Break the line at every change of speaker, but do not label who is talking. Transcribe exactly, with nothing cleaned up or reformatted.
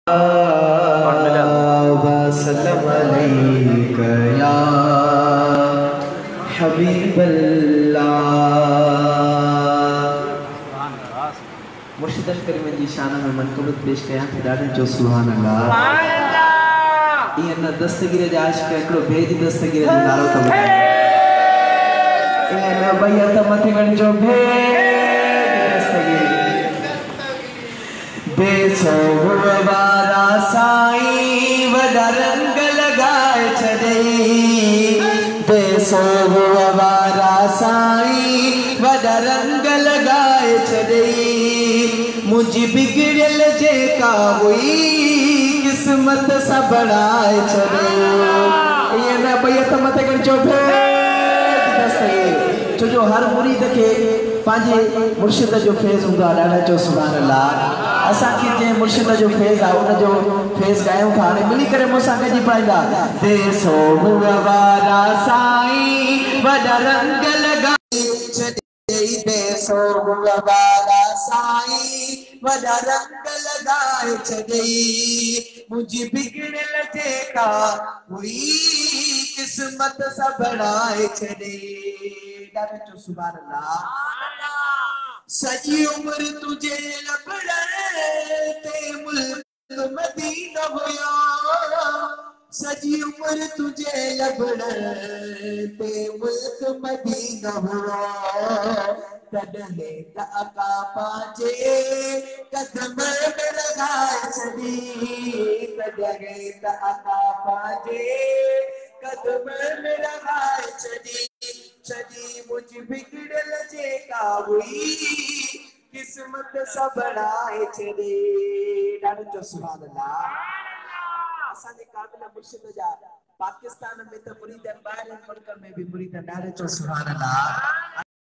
वसल्लम अलैका या हबीबल्लाह। मुर्शिद करीम जी शान में मनक़बत पेश कया थे ॾाढे जो सुभान अल्लाह। ये न दस्तगीर जा आशिक़ हिकिड़ो भेज दस्तगीर जो नालो त ॿुधाए। ये न भैया त मथे गण जो भेज दस्तगीर बेसोवारा साईं वॾा रंग लगाए छॾई। बेसोवारा साईं वॾा रंग लगाए छॾई। मुंहिंजी बिगड़ियल जेका हुई किस्मत सां बणाए छॾई। ईअं न भई त मथे कर जो छो जो हर मुरीद खे पंहिंजे मुर्शिद जो फैज़ हूंदो आहे। ॾाढा चओ सुभान अल्लाह। असांखे जंहिं मुर्शिद जो फैज़ आहे उनजो फैज़ ॻायूं था। हाणे मिली करे मूंसां गॾिजी पाईंदा। देसो वारा साईं वॾा रंग लगाए छॾई। देसो वारा साईं वॾा रंग लगाए छॾई। मुंहिंजी बिगड़ियल जेका हुई किस्मत सां बणाए छॾई। ॾाढा चओ सुभान अल्लाह। सॼी उम्र तुझे लबड़े ते मुल्क मदीना हुया। सॼी उम्र तुझे लबड़े ते मुल्क मदीना हुया। कॾहिं त आका पांजे कदम में लगाए छॾी। कॾहिं त आका पांजे कदम में लगाए छॾी। छॾी मुंहिंजी बिगड़ियल जेका हुई किस्मत सां बणाए छॾी। ॾाढो चओ सुभान अल्लाह। असांजे क़ाबिल मुर्शिद जा पाकिस्तान में त मुरीद ॿाहिरि मुल्क में बि मुरीद। ॾाढो चओ सुभान अल्लाह।